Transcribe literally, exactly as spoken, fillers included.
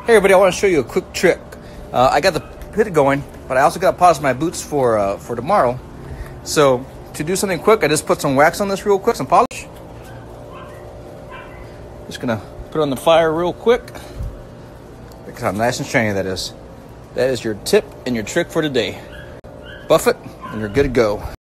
Hey everybody, I want to show you a quick trick. Uh, I got the pit going, but I also got to polish my boots for uh, for tomorrow. So to do something quick, I just put some wax on this real quick, some polish. Just gonna put it on the fire real quick. Look how nice and shiny that is. That is your tip and your trick for today. Buff it, and you're good to go.